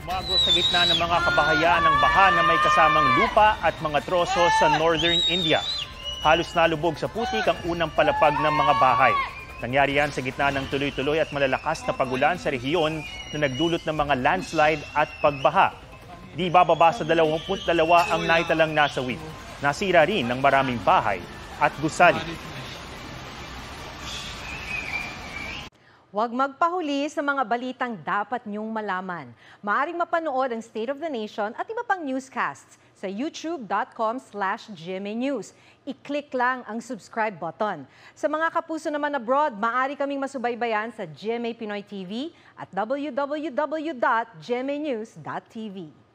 Bago sa gitna ng mga kabahayan ng baha na may kasamang lupa at mga troso sa northern India. Halos nalubog sa putik ang unang palapag ng mga bahay. Nangyari yan sa gitna ng tuloy-tuloy at malalakas na pagulan sa rehiyon na nagdulot ng mga landslide at pagbaha. Di bababa sa 22 ang naitalang nasawi. Nasira rin ng maraming bahay at gusali. Huwag magpahuli sa mga balitang dapat niyong malaman. Maaaring mapanood ang State of the Nation at iba pang newscasts sa youtube.com/GMA News. I-click lang ang subscribe button. Sa mga kapuso naman abroad, maaari kaming masubaybayan sa GMA Pinoy TV at www.gmanews.tv.